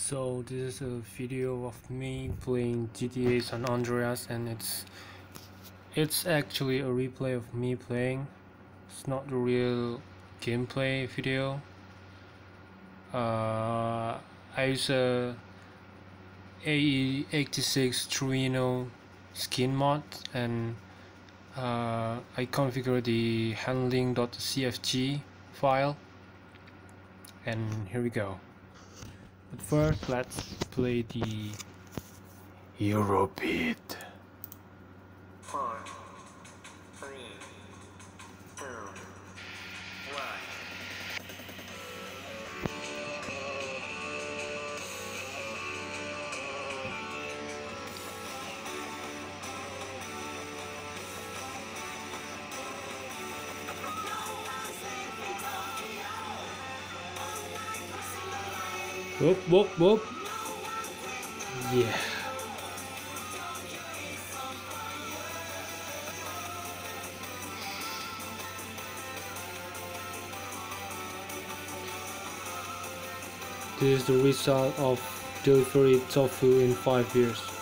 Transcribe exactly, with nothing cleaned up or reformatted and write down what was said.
So this is a video of me playing G T A San Andreas, and it's it's actually a replay of me playing. It's not the real gameplay video. Uh, I use a A E eighty-six Torino skin mod, and uh, I configure the handling.cfg file, and here we go. But first, let's play the Eurobeat. Four, three, two, one. Whoop, whoop, whoop. Yeah. This is the result of delivery tofu in five years.